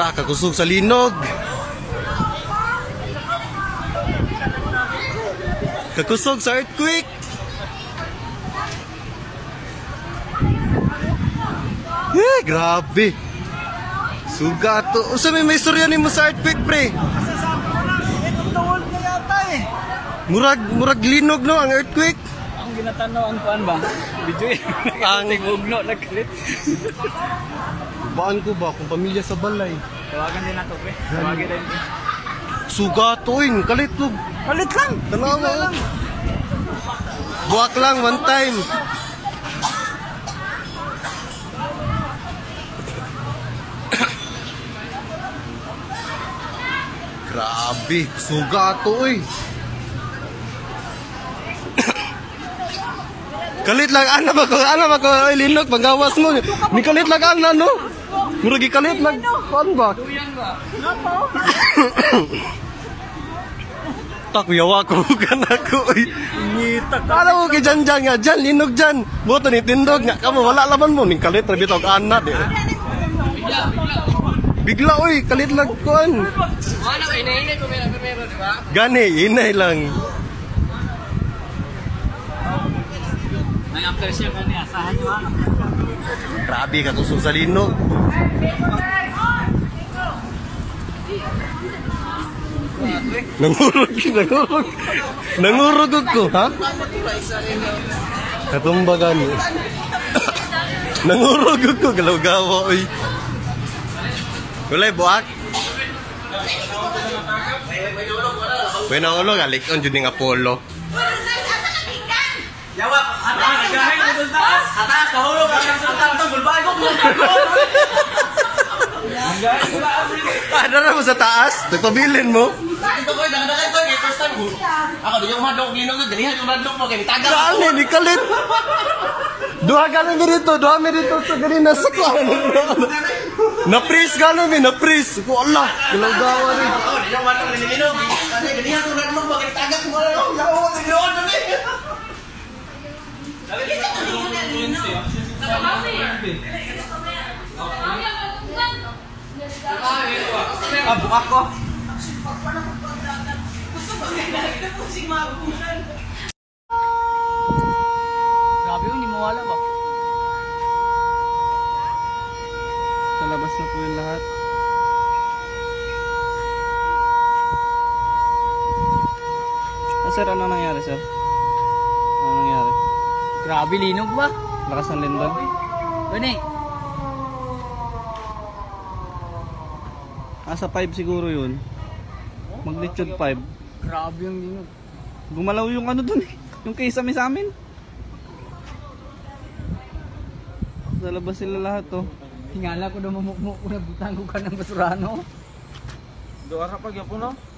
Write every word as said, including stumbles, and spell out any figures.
Ta, kakusog sa linog. Kakusog sa earthquake. Eh, grabe. Suga to. O sa may may istorya ni mo sa earthquake, pre? Kasi sa ako na, itong tawag na yata eh. Murag, murag linog no ang earthquake. Ang ginatanaw ang kuan ba? Video eh. Ang ugno nagkalit. baan ko ba kung pamilya sa balay? Tawagan din nato, pre. Tawagan din. Suga to, eh. Kalit to. Kalit lang. Tanawa lang. Buwak lang, one time. Grabe, suga to, eh. Kalit lang, ana ba ko, ana ba ko, ay linog, panggawas mo. Ni kalit lang, ana, no? Muragi kalit lang, kuan ba? Tak, yawa ko, kan ako, eh. Ngitak. Alam mo, kay dyan, dyan nga, dyan, linog dyan. Buto ni tindog nga, kamo, wala laman mo, ni kalit, rabi tawag, ana, di. Bigla, oy, kalit lang, kuan. Ano, inay-inay ko meron, meron, di ba? Gani, inay lang. May after siya ka niya, asahan nyo ha? Grabe ka kusog sa linog. Nangurog, nangurog. Nangurog ko, ha? Katumbagan. Nangurog ko, galaw-gawa, oy. Kulay, buak. Pwede na ulo, galik on dyan yung Apollo. Yawak, ata, nagahin mo doon taas. Ata, kahulog ang ang ang gulbaan ko. Nagahin mo lang. Ah, dara mo sa taas? Nagpabilin mo? Ito ko, dagdagan ko, eh, first time ko. Ako, di yung madok, ginong ko, ganihan yung madok mo, kaya tagal. Saan eh, di kalit. Duha gano'n mi dito, duha mi dito sa ganina sa kuwan. Na-freeze gano'n mi, na-freeze. Ko, Allah, galaw-gawa rin. Ako, di yung madok, ginong. Kasi ganihan yung madok mo, kaya tagal mo. Yawa, tignoon na eh. Ah, buka ko. Grabe yun, hindi mo wala ba? Sa labas na po yung lahat. Ah, sir, ano nangyari, sir? Ano nangyari? Grabe, linog ba? Lakas ng lindol? Gani. Nasa five siguro yun. Magnitude five. Grabe yung linog. Gumalaw yung ano dun eh. Yung kisame sa amin. Sa labas sila lahat oh. Tingala ko na mamukmuk ko na butang ko ka ng basurano. Doon ka pag yapo no?